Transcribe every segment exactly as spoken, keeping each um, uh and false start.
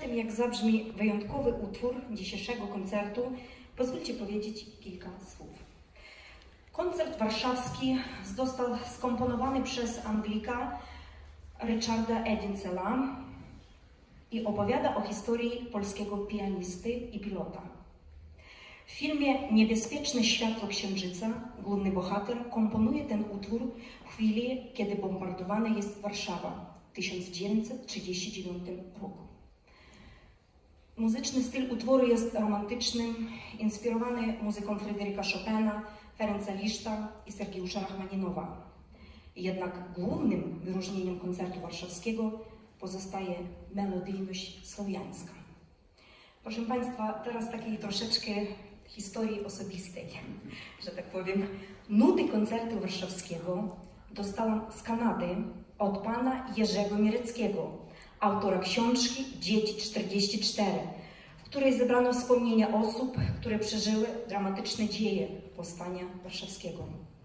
tym, jak zabrzmi wyjątkowy utwór dzisiejszego koncertu, pozwólcie powiedzieć kilka słów. Koncert warszawski został skomponowany przez Anglika Richarda Edinsela i opowiada o historii polskiego pianisty i pilota. W filmie Niebezpieczne światło księżyca główny bohater komponuje ten utwór w chwili, kiedy bombardowana jest Warszawa w tysiąc dziewięćset trzydziestym dziewiątym roku. Muzyczny styl utworu jest romantycznym, inspirowany muzyką Fryderyka Chopina, Ferenca Liszta i Sergiusza Rachmaninowa. Jednak głównym wyróżnieniem koncertu warszawskiego pozostaje melodyjność słowiańska. Proszę Państwa, teraz takiej troszeczkę historii osobistej, że tak powiem. Nuty koncertu warszawskiego dostałam z Kanady od pana Jerzego Miereckiego, autora książki Dzieci czterdzieści cztery, w której zebrano wspomnienia osób, które przeżyły dramatyczne dzieje powstania warszawskiego.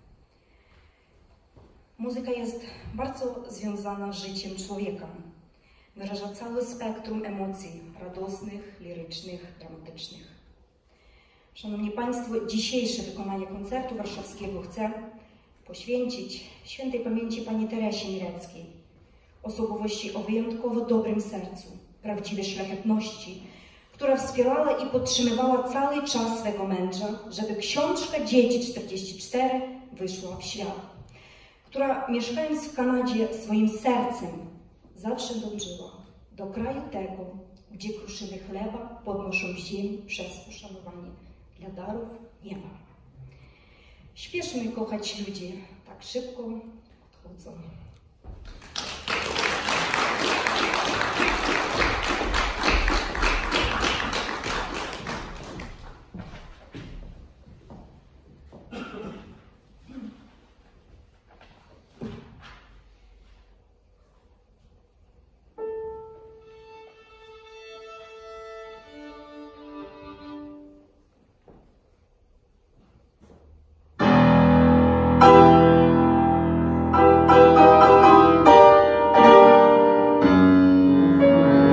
Muzyka jest bardzo związana z życiem człowieka. Wyraża całe spektrum emocji radosnych, lirycznych, dramatycznych. Szanowni Państwo, dzisiejsze wykonanie koncertu warszawskiego chcę poświęcić świętej pamięci pani Teresie Mireckiej, osobowości o wyjątkowo dobrym sercu, prawdziwej szlachetności, która wspierała i podtrzymywała cały czas swego męża, żeby książka Dzieci czterdzieści cztery wyszła w świat, która mieszkając w Kanadzie swoim sercem zawsze dążyła do kraju tego, gdzie kruszyny chleba podnoszą ziemię przez uszanowanie dla darów nieba. Śpieszmy kochać ludzi, tak szybko odchodzą. Thank you.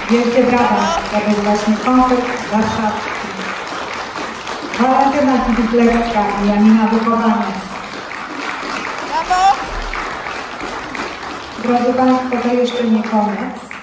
Wielkie brawa, to był właśnie koncert warszawski. Walentyna Kibitlewska i Janina Wychowaniec. Brawo! Drodzy Państwo, to jeszcze nie koniec.